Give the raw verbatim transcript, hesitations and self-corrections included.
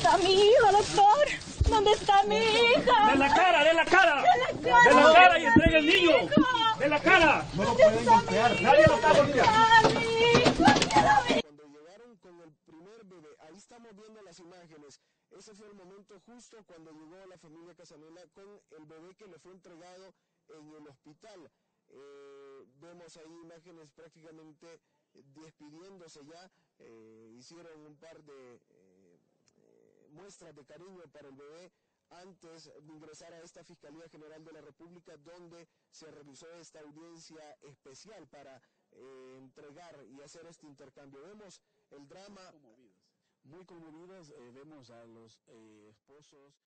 está mi hijo, doctor? ¿Dónde está mi hija? ¡De la cara, de la cara! ¡De la cara! ¡De la cara y entrega el niño! ¡De la cara! No lo pueden golpear. Nadie lo está golpeando. Cuando llegaron con el primer bebé, ahí estamos viendo las imágenes. Ese fue el momento justo cuando llegó la familia Casanela con el bebé que le fue entregado en el hospital. Eh, vemos ahí imágenes prácticamente despidiéndose ya. Eh, hicieron un par de eh, eh, muestras de cariño para el bebé antes de ingresar a esta Fiscalía General de la República, donde se realizó esta audiencia especial para eh, entregar y hacer este intercambio. Vemos el drama. Muy conmovidos, eh, vemos a los eh, esposos.